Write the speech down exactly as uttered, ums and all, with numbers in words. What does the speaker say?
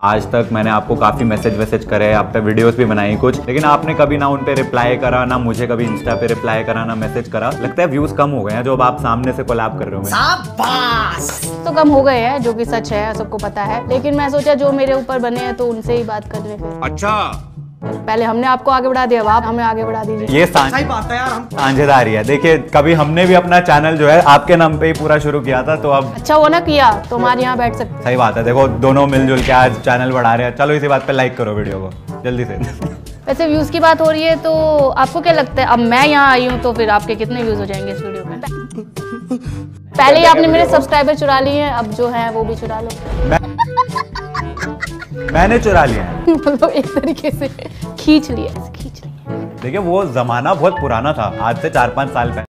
आज तक मैंने आपको काफी मैसेज वैसेज करे, आप पे वीडियोस भी बनाई कुछ, लेकिन आपने कभी ना उन पे रिप्लाई करा, ना मुझे कभी इंस्टा पे रिप्लाई करा, ना मैसेज करा। लगता है व्यूज कम हो गए हैं जो अब आप सामने से कोलैब कर रहे हो। शाबाश। तो कम हो गए हैं जो कि सच है, सबको पता है, लेकिन मैं सोचा जो मेरे ऊपर बने हैं तो उनसे ही बात करने। फिर अच्छा, पहले हमने आपको आगे बढ़ा दिया, अब आप हमें आगे बढ़ा दीजिए। ये सही बात है यार, हम साझेदारी है। देखिए कभी हमने भी अपना चैनल जो है आपके नाम पे ही पूरा शुरू किया था, तो अब अच्छा वो ना किया तो हमारे यहाँ बैठ सकते। सही बात है। देखो दोनों मिलजुल के आज चैनल बढ़ा रहे हैं। चलो इसी बात पे लाइक करो वीडियो को जल्दी से। वैसे व्यूज की बात हो रही है तो आपको क्या लगता है, अब मैं यहाँ आई हूँ तो फिर आपके कितने व्यूज हो जाएंगे इस वीडियो पे? पहले ही आपने मेरे सब्सक्राइबर चुरा लिए हैं, अब जो है वो भी चुरा लो। मैं, मैंने चुरा लिया है। मतलब एक तरीके से खींच लिया, खींच लिया। देखिए वो जमाना बहुत पुराना था, आज से चार पाँच साल पहले।